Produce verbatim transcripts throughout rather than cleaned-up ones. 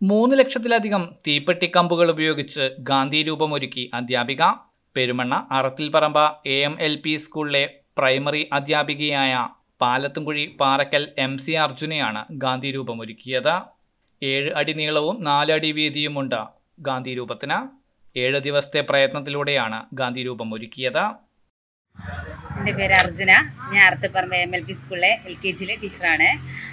മൂന്ന് ലക്ഷത്തിലധികം തീപ്പെട്ടിക്കമ്പുകൾ ഉപയോഗിച്ച് ഗാന്ധി രൂപമൊരുക്കി അധ്യാപിക. Perumanna Arathilparamba A M L P സ്കൂളിലെ പ്രൈമറി അധ്യാപികയായ പാലത്തുംകുഴി പാറക്കൽ എം സി അർജുനെയാണ് ഗാന്ധി രൂപമൊരുക്കിയത്. ഏഴ് അടി നീളവും നാല് അടി വീതിയുമുണ്ട് ഗാന്ധി രൂപത്തിന്. ഏഴ് ദിവസത്തെ പ്രയത്നത്തിലൂടെയാണ് ഗാന്ധി രൂപം ഒരുക്കിയത്. എൻ്റെ പേര് അർജുന. ഞാൻ അറത്തിൽപ്പറമ്പ എം എൽ പി സ്കൂളിലെ എൽ കെ ജിയിലെ ടീച്ചറാണ്.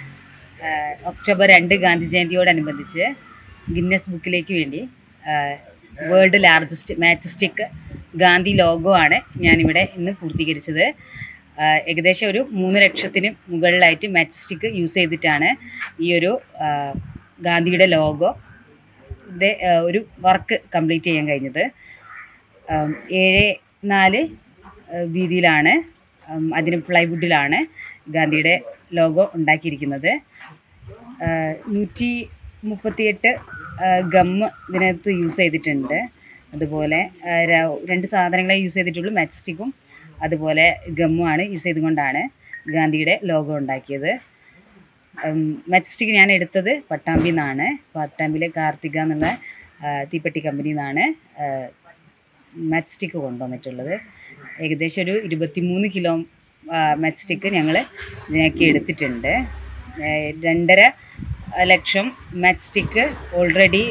ഒക്ടോബർ രണ്ട് ഗാന്ധി ജയന്തിയോടനുബന്ധിച്ച് ഗിന്നസ് ബുക്കിലേക്ക് വേണ്ടി world largest matchstick Gandhi logo ആണ് ഞാനിവിടെ ഇന്ന് പൂർത്തീകരിച്ചത്. ഏകദേശം ഒരു മൂന്ന് ലക്ഷത്തിന് മുകളിലായിട്ട് മാച്ചസ്റ്റിക് യൂസ് ചെയ്തിട്ടാണ് ഈ ഒരു ഗാന്ധിയുടെ ലോഗോ ഒരു വർക്ക് കംപ്ലീറ്റ് ചെയ്യാൻ കഴിഞ്ഞത്. ഏഴ് നാല് വീതിയിലാണ്, അതിന് പ്ലൈവുഡിലാണ് ഗാന്ധിയുടെ ലോഗോ ഉണ്ടാക്കിയിരിക്കുന്നത്. നൂറ്റി മുപ്പത്തിയെട്ട് ഗമ്മ് ഇതിനകത്ത് യൂസ് ചെയ്തിട്ടുണ്ട്. അതുപോലെ രണ്ട് സാധനങ്ങളെ യൂസ് ചെയ്തിട്ടുള്ളൂ, മാച്ചസ്റ്റിക്കും അതുപോലെ ഗമ്മുമാണ് യൂസ് ചെയ്തുകൊണ്ടാണ് ഗാന്ധിയുടെ ലോഗോ ഉണ്ടാക്കിയത്. മാച്ചസ്റ്റിക് ഞാൻ എടുത്തത് പട്ടാമ്പിയിൽ നിന്നാണ്. പട്ടാമ്പിയിലെ കാർത്തിക എന്നുള്ള തീപ്പെട്ടി കമ്പനിയിൽ നിന്നാണ് മാച്ചസ്റ്റിക്ക് കൊണ്ടുവന്നിട്ടുള്ളത്. ഏകദേശം ഒരു ഇരുപത്തി മൂന്ന് കിലോ മാച്ചസ്റ്റിക്ക് ഞങ്ങൾ ഇതിനൊക്കെ എടുത്തിട്ടുണ്ട്. രണ്ടര ലക്ഷം മാച്ചസ്റ്റിക്ക് ഓൾറെഡി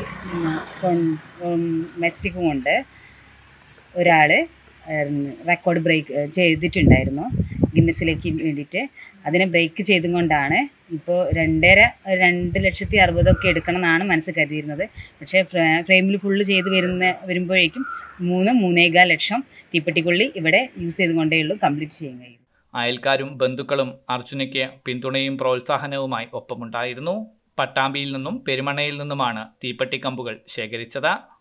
മാച്ചസ്റ്റിക്കും കൊണ്ട് ഒരാൾ റെക്കോർഡ് ബ്രേക്ക് ചെയ്തിട്ടുണ്ടായിരുന്നു ഗിന്നസിലേക്ക് വേണ്ടിയിട്ട്. അതിനെ ബ്രേക്ക് ചെയ്തും കൊണ്ടാണ് ഇപ്പോൾ രണ്ടര രണ്ട് ലക്ഷത്തി അറുപതൊക്കെ എടുക്കണം എന്നാണ് മനസ്സ് കരുതിയിരുന്നത്. പക്ഷേ ഫ്രെയിമിൽ ഫുള്ള് ചെയ്ത് വരുന്ന വരുമ്പോഴേക്കും മൂന്ന് മൂന്നേകാൽ ലക്ഷം തീപ്പെട്ടിക്കൊള്ളി ഇവിടെ യൂസ് ചെയ്തുകൊണ്ടേ ഉള്ളൂ കംപ്ലീറ്റ് ചെയ്യാൻ കഴിയും. അയൽക്കാരും ബന്ധുക്കളും അർജുനയ്ക്ക് പിന്തുണയും പ്രോത്സാഹനവുമായി ഒപ്പമുണ്ടായിരുന്നു. പട്ടാമ്പിയിൽ നിന്നും പെരുമണ്ണയിൽ നിന്നുമാണ് തീപ്പെട്ടിക്കമ്പുകൾ ശേഖരിച്ചത്.